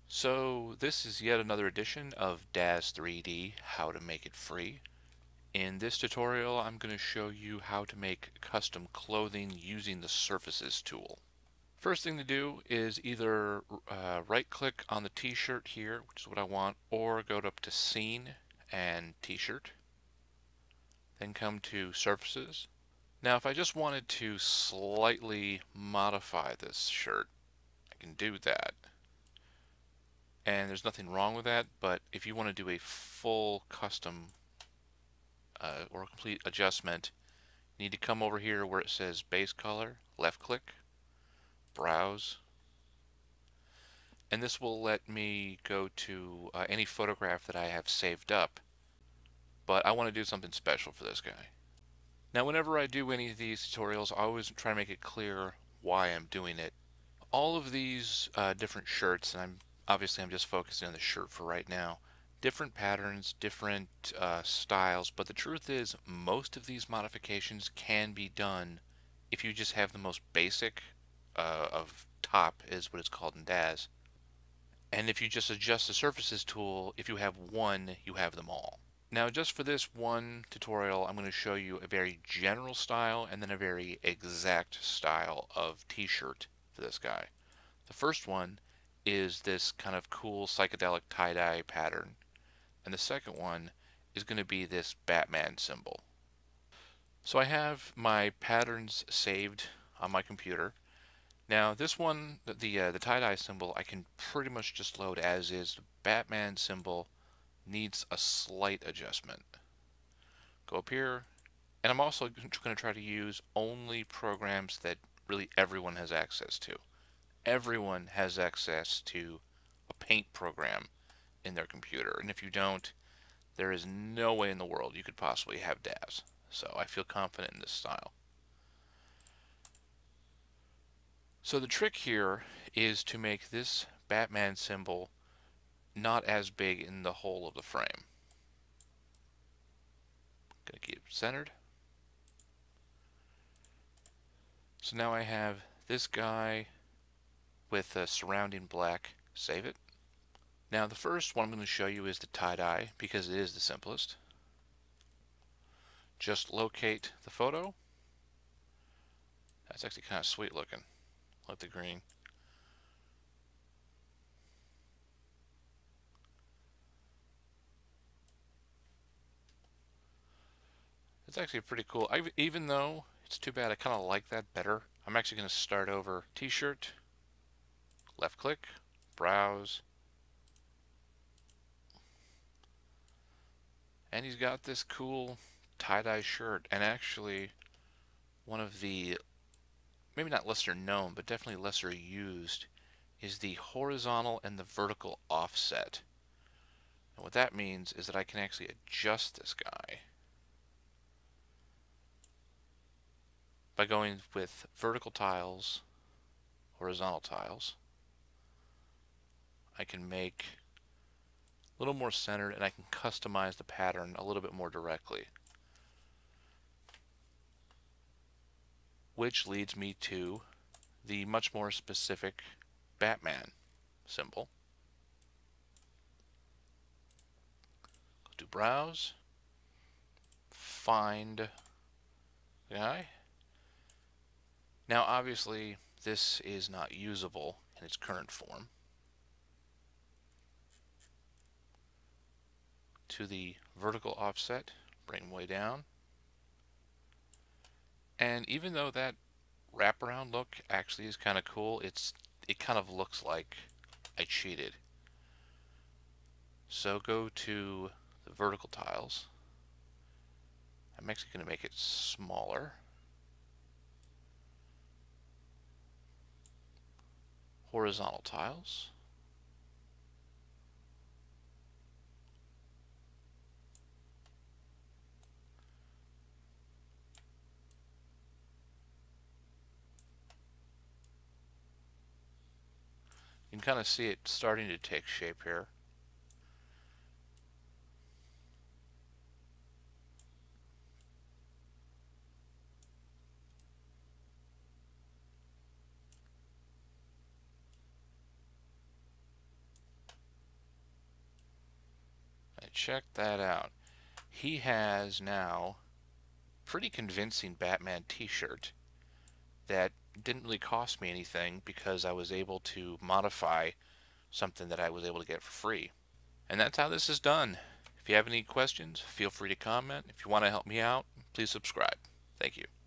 So this is yet another edition of Daz3d, how to make it free. In this tutorial I'm going to show you how to make custom clothing using the Surfaces tool. First thing to do is either right click on the t-shirt here, which is what I want, or go up to Scene and T-shirt. Then come to Surfaces. Now if I just wanted to slightly modify this shirt, I can do that. And there's nothing wrong with that, but if you want to do a full custom or complete adjustment, you need to come over here where it says base color, left click, browse, and this will let me go to any photograph that I have saved up, but I want to do something special for this guy. Now whenever I do any of these tutorials, I always try to make it clear why I'm doing it. All of these different shirts, and I'm just focusing on the shirt for right now, different patterns, different styles, but the truth is most of these modifications can be done if you just have the most basic of top, is what it's called in Daz. And if you just adjust the Surfaces tool, if you have one, you have them all. Now just for this one tutorial, I'm going to show you a very general style and then a very exact style of t-shirt for this guy. The first one is this kind of cool psychedelic tie-dye pattern, and the second one is going to be this Batman symbol. So I have my patterns saved on my computer. Now this one, the tie-dye symbol, I can pretty much just load as is. The Batman symbol needs a slight adjustment. Go up here, and I'm also going to try to use only programs that really everyone has access to. Everyone has access to a paint program in their computer, and if you don't, there is no way in the world you could possibly have Daz. So I feel confident in this style. So the trick here is to make this Batman symbol not as big in the whole of the frame. Gonna keep it centered. So now I have this guy with a surrounding black. Save it. Now the first one I'm going to show you is the tie-dye because it is the simplest. Just locate the photo. That's actually kind of sweet looking. Like the green. It's actually pretty cool. Even though it's too bad, I kind of like that better. I'm actually going to start over t-shirt, left click, browse, and he's got this cool tie-dye shirt, and actually one of the, maybe not lesser known, but definitely lesser used, is the horizontal and the vertical offset. And what that means is that I can actually adjust this guy by going with vertical tiles, horizontal tiles. I can make a little more centered, and I can customize the pattern a little bit more directly. Which leads me to the much more specific Batman symbol. Go to browse, find the guy. Now obviously this is not usable in its current form. To the vertical offset, bring way down. And even though that wraparound look actually is kind of cool, it kind of looks like I cheated. So go to the vertical tiles. I'm actually going to make it smaller. Horizontal tiles. You can kind of see it starting to take shape here. check that out. He has now pretty convincing Batman t-shirt that didn't really cost me anything because I was able to modify something that I was able to get for free. And that's how this is done. If you have any questions, feel free to comment. If you want to help me out, please subscribe. Thank you.